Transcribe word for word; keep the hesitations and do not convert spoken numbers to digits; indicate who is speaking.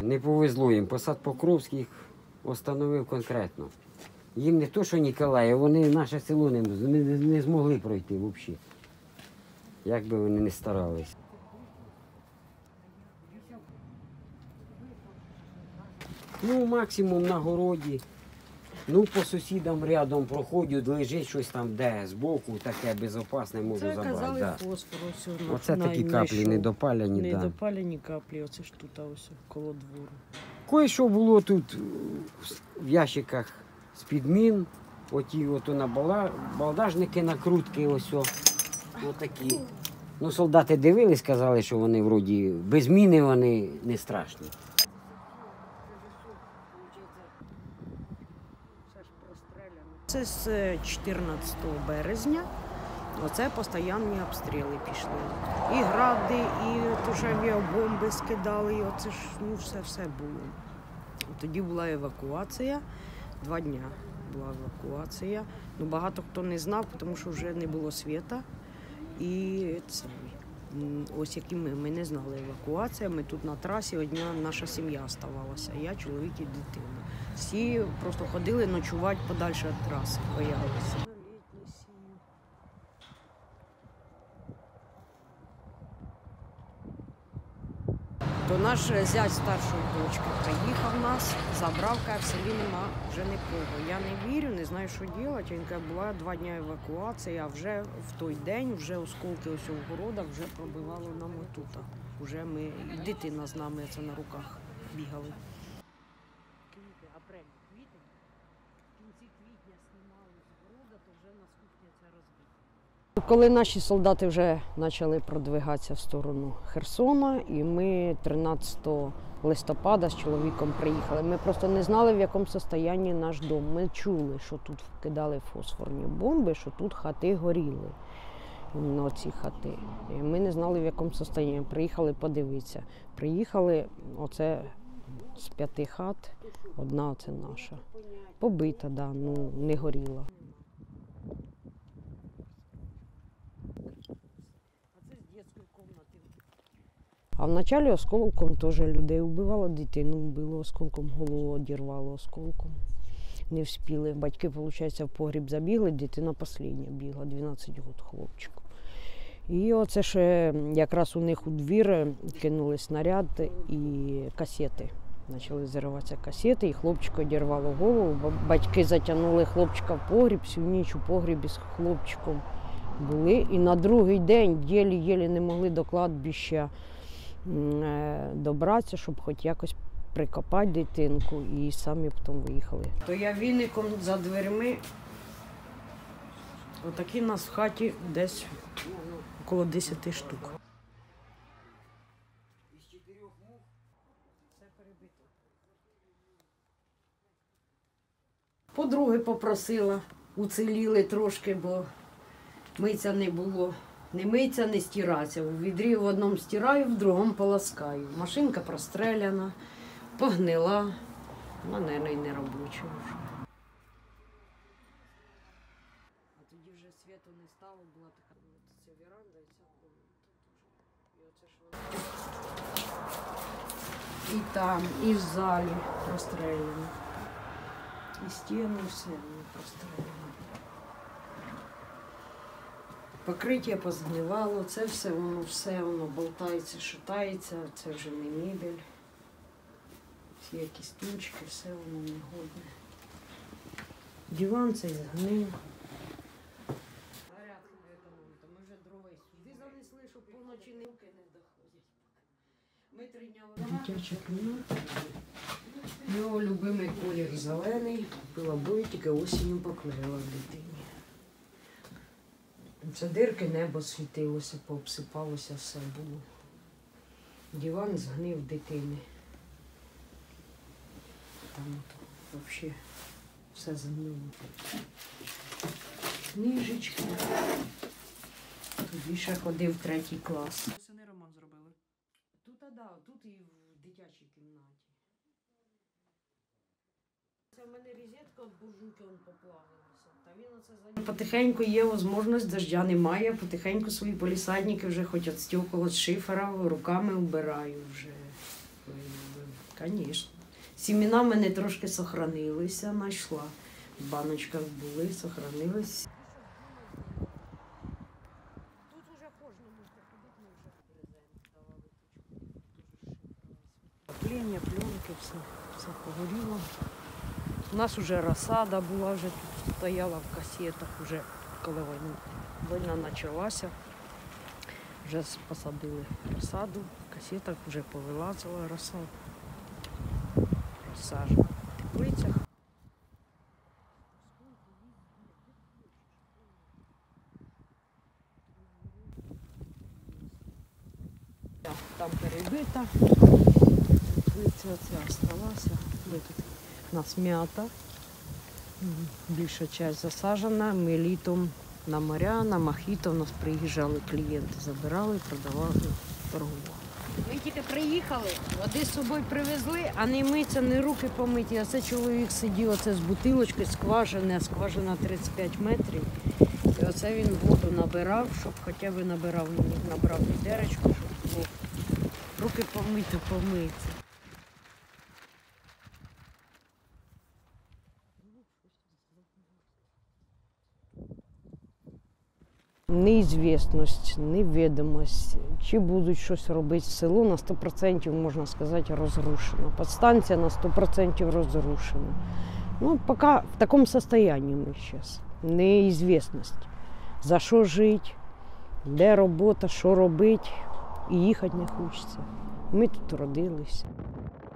Speaker 1: не повезло їм. Посад Покровський їх остановив конкретно. Їм не то, що Ніколаїв, вони наше село не, не, не змогли пройти взагалі. Як би вони не старались. Ну, максимум на городі. Ну, по сусідам рядом проходять, лежить щось там, де збоку, таке безпечне можу
Speaker 2: Це
Speaker 1: забрати.
Speaker 2: казали
Speaker 1: Да.
Speaker 2: фосфор. Ось,
Speaker 1: Оце такі каплі недопалені.
Speaker 2: Недопалені да. каплі, оце ж тут, ось, коло двору.
Speaker 1: Кое-що було тут в ящиках з-під мін, оті ото на бала... балдажники, накрутки ось о, отакі. Ну, солдати дивились, сказали, що вони вроді без міни вони не страшні.
Speaker 2: Це з чотирнадцятого березня. Оце постійні обстріли пішли. І гради, і авіабомби скидали, і оце ж, ну, все-все було. Тоді була евакуація, два дні була евакуація. Ну, багато хто не знав, тому що вже не було світа. І це, ось які ми, ми не знали евакуація, ми тут на трасі, одна наша сім'я оставалася, я, чоловік і дитина. Всі просто ходили ночувати подальше від траси, боялися. То наш зять старшої дочки приїхав нас, забрав, каже, в селі нема вже нікого. Я не вірю, не знаю, що робити. Він каже, була два дні евакуації, а вже в той день, вже осколки ось у городах вже пробивало нам отут. Уже ми, і дитина з нами це на руках бігали. Квіти, апрель, квітень. В кінці квітня знімали з города, то вже нас кухня ця розбита. Коли наші солдати вже почали продвигатися в сторону Херсона, і ми тринадцятого листопада з чоловіком приїхали. Ми просто не знали, в якому стані наш дом. Ми чули, що тут вкидали фосфорні бомби, що тут хати горіли. Оці хати. І ми не знали, в якому стані. Приїхали подивитися. Приїхали, оце з п'яти хат, одна оце наша. Побита, да, ну не горіла. А вначалі осколком теж людей вбивало, дитину вбило осколком, голову одірвало осколком. Не встигли. Батьки, виходить, в погріб забігли, дитина остання бігла, дванадцять років хлопчику. І оце ж якраз у них у двір кинули снаряд і касети. Почали зриватися касети, і хлопчику одірвало голову. Батьки затягнули хлопчика в погріб, всю ніч у погрібі з хлопчиком були. І на другий день єлі-єлі не могли до кладбища добратися, щоб хоч якось прикопати дитинку, і самі потім виїхали. То я віником за дверми, отакі нас в хаті десь около десяти штук. Подруги попросила, уціліли трошки, бо митця не було. Не миться, не стиратися. У відрі в одному стираю, в другому полоскаю. Машинка простреляна, погнила, вона, мабуть, і не робоча вже. А тоді вже світу не стало, була така ця веранда і ця комната. І там, і в залі прострелено. І стіни, і все прострелено. Покриття позгнивало, це все воно, все воно болтається, шатається, це вже не мебель. Всі якісь тучки, все воно негодне. Диван цей згнив. Зарядку не економити, ми вже дрова сюди занесли, щоб поночі руки не доходять. Ми три дня вона. Дитяча кімната. Його любимий колір зелений, пила бою, тільки осінню поклеїла в дитині. Це дирки, небо світилося, пообсипалося, все було. Диван згнив дитини. Там от, взагалі все згнило. Книжечки. Тоді ще ходив третій клас.
Speaker 3: Сини ремонт зробили?
Speaker 2: Тут, а да, тут і в дитячій кімнаті. Це в мене розетка від буржуйки поплавилася. Потихеньку є можливість, дождя немає, потихеньку свої полісадники вже хоч від стекол, від шифера, руками вбираю вже. Звісно. Сімена в мене трошки сохранилися, знайшла. В баночках були, сохранились. Тут уже кожному Отоплення, пленки, все, все погоріло. У нас вже розсада була, вже тут стояла в касетах, вже коли війна, війна почалася. Вже посадили розсаду, в касетах вже повилазила розсада. Розсаджена в теплицях. Там перебита, теплиця ця залишилася. Тут у нас м'ята, більша частина засаджена, ми літом на моря, на мохито, у нас приїжджали клієнти, забирали, продавали, торгували. Ми тільки приїхали, води з собою привезли, а не миться, не руки помиті. А це чоловік сидів оце з бутилочкою, скважини, а скважина тридцять п'ять метрів. І оце він воду набирав, щоб хоча б набирав, набрав відеречку, щоб було руки помити, помитися. Неізвісність, невідомість, чи будуть щось робити в село, на сто відсотків, можна сказати, розрушено. Підстанція на сто відсотків розрушена. Ну, поки в такому стані ми зараз. Неізвісність, за що жити, де робота, що робити, і їхати не хочеться. Ми тут родилися.